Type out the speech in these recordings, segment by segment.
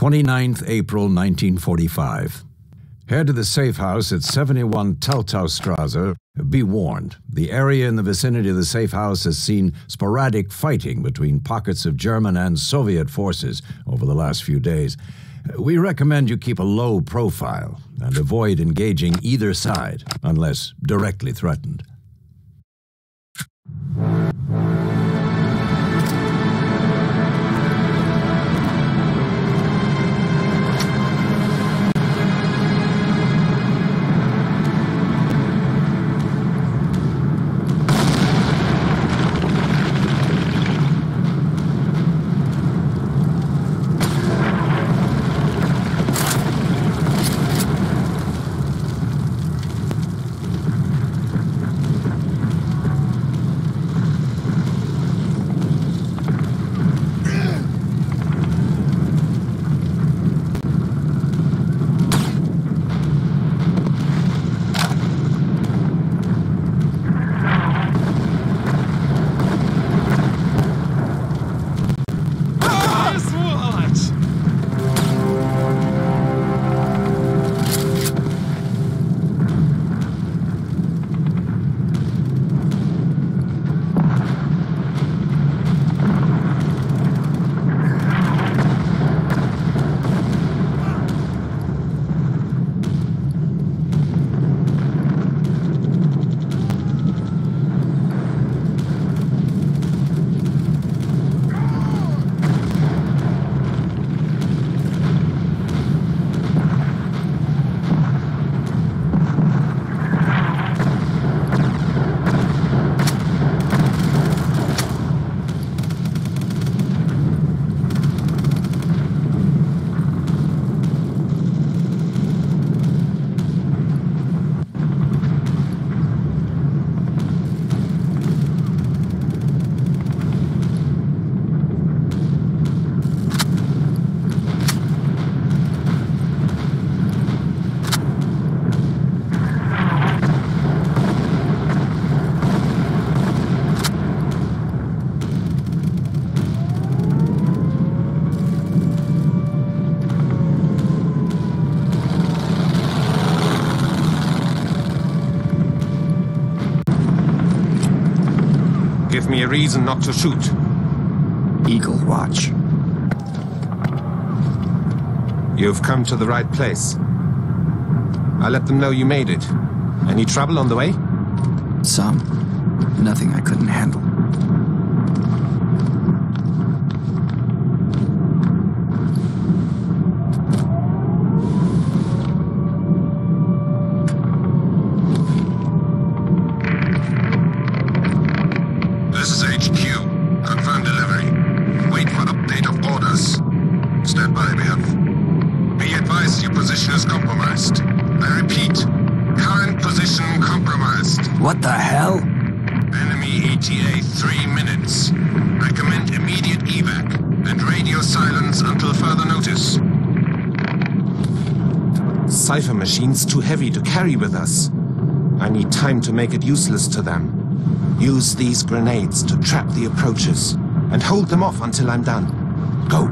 29th April 1945. Head to the safe house at 71 Teltaustrasse. Be warned, the area in the vicinity of the safe house has seen sporadic fighting between pockets of German and Soviet forces over the last few days. We recommend you keep a low profile and avoid engaging either side unless directly threatened. Give me a reason not to shoot. Eagle Watch. You've come to the right place. I'll let them know you made it. Any trouble on the way? Some. Nothing I couldn't handle. This is HQ. Confirm delivery. Wait for update of orders. Stand by, Bev. Be advised your position is compromised. I repeat, current position compromised. What the hell? Enemy ETA 3 minutes. Recommend immediate evac and radio silence until further notice. Cipher machine's too heavy to carry with us. I need time to make it useless to them. Use these grenades to trap the approaches and hold them off until I'm done. Go.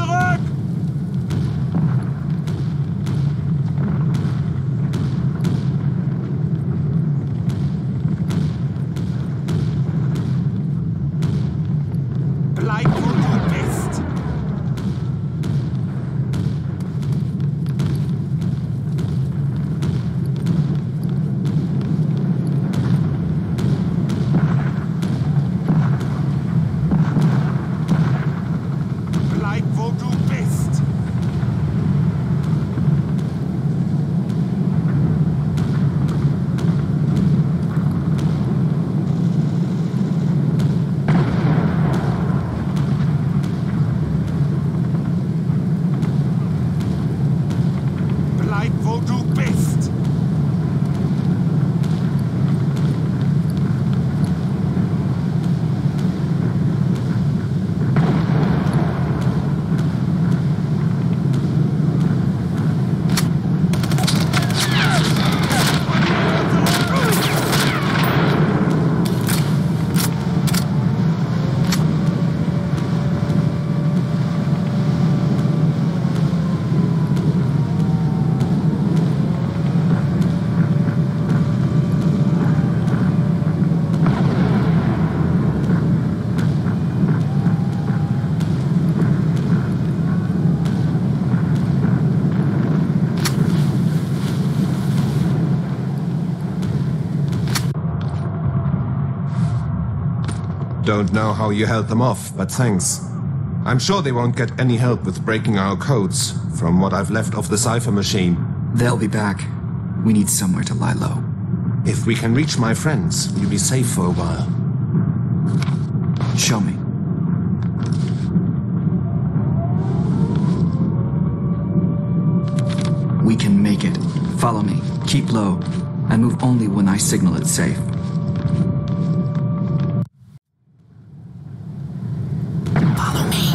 zurück! Bleib, wo du bist! Bleib, wo du bist! Bleib, wo du bist! Don't know how you held them off, but thanks. I'm sure they won't get any help with breaking our codes, from what I've left of the cipher machine. They'll be back. We need somewhere to lie low. If we can reach my friends, we'll be safe for a while. Show me. We can make it. Follow me. Keep low. And move only when I signal it safe. Follow me.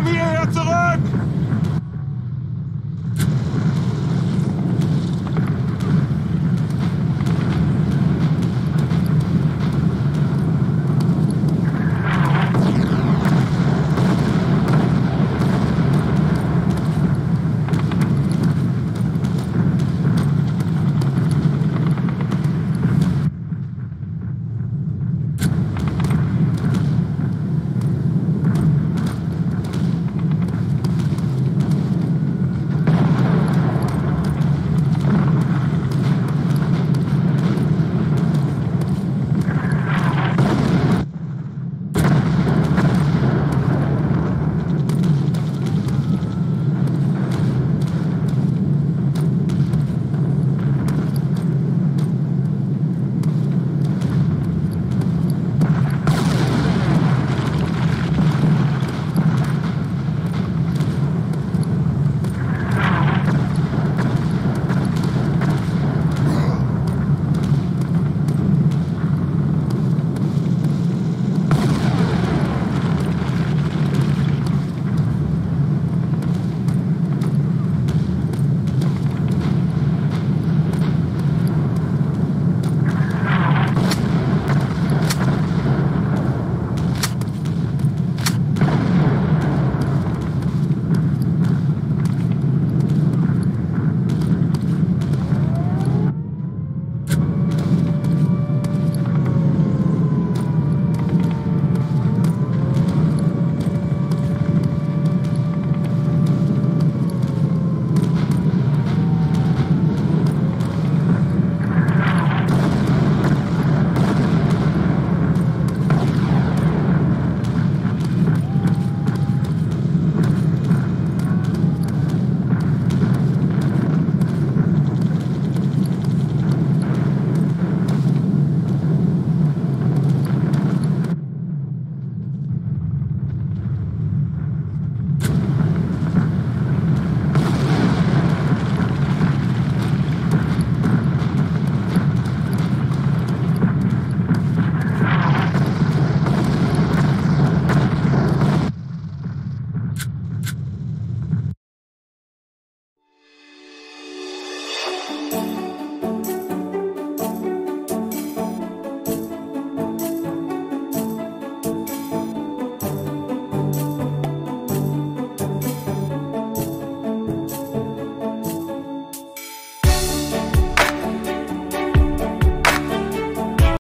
Komm hierher zurück!